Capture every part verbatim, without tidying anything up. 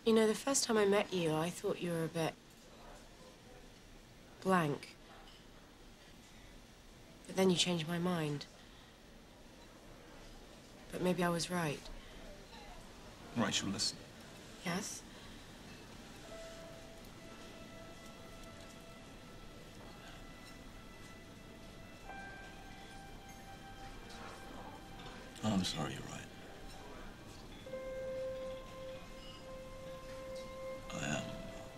You know, the first time I met you, I thought you were a bit blank. But then you changed my mind. But maybe I was right. Rachel, listen. Yes? I'm sorry, you're right. I am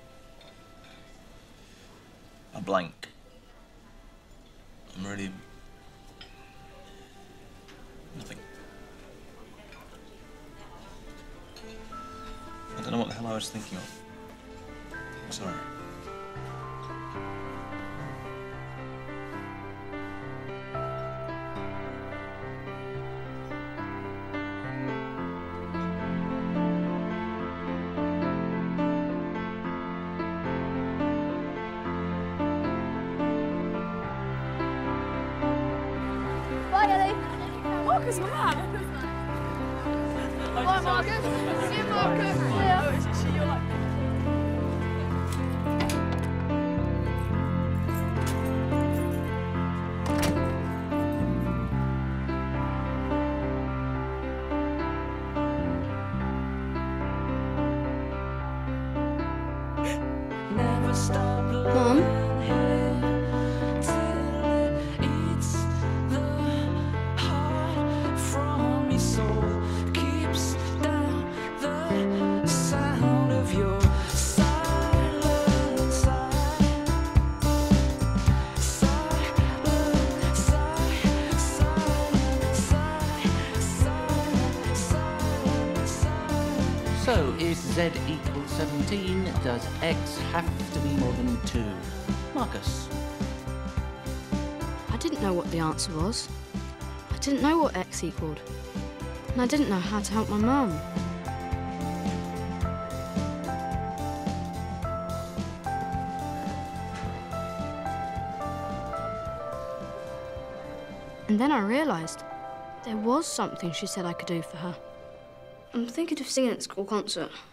a blank. I'm really nothing. I don't know what the hell I was thinking of. I'm sorry. Marcus, come on! Bye, Marcus. See you, Marcus. Yeah. Oh, is she your like? Mom? So, if Z equals seventeen, does X have to be more than two? Marcus? I didn't know what the answer was. I didn't know what X equaled. And I didn't know how to help my mum. And then I realised there was something she said I could do for her. I'm thinking of singing at school concert.